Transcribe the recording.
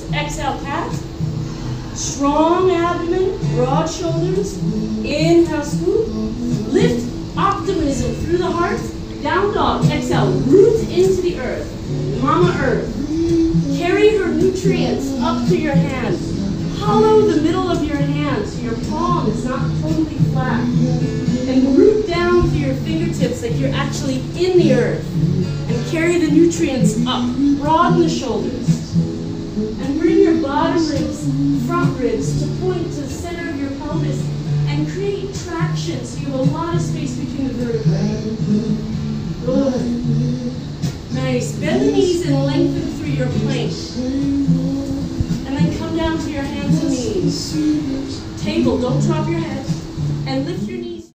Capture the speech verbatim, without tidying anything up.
exhale, cat. Strong abdomen, broad shoulders. Inhale, swoop. Lift optimism through the heart. Down dog, exhale, root into the earth. Mama Earth. Carry her nutrients up to your hands. Hollow the middle of your hand so your palm is not totally flat. And root down to your fingertips like you're actually in the earth. And carry the nutrients up. Broaden the shoulders. And bring your bottom ribs, front ribs to point to the center of your pelvis and create traction so you have a lot of space between the vertebrae. Good. Nice. Bend the knees and lengthen through your plank. And then come down to your hands and knees. Table, don't drop your head. And lift your